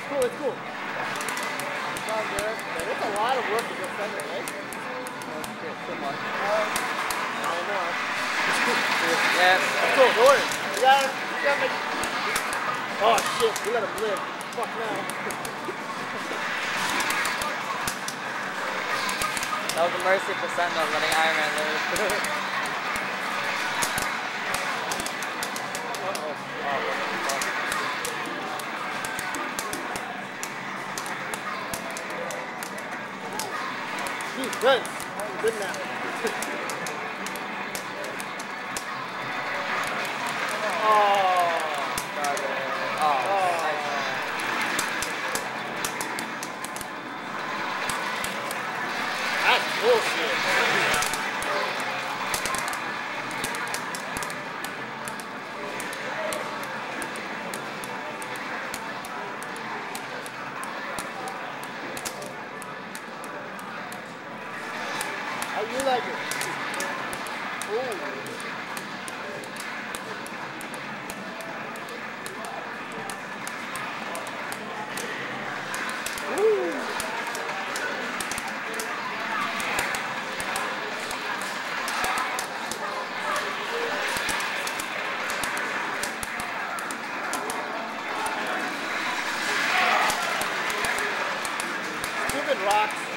cool, it's cool. It's all good. Yeah, it's a lot of work to get center, right? Okay, so much. No more. Yeah. That's cool, don't worry. You gotta make... Oh shit, we let him live. Fuck now. That was a mercy for Sentinel letting Iron Man live. Good. Good now. That's bullshit. How you like it? Ooh. Stupid rocks.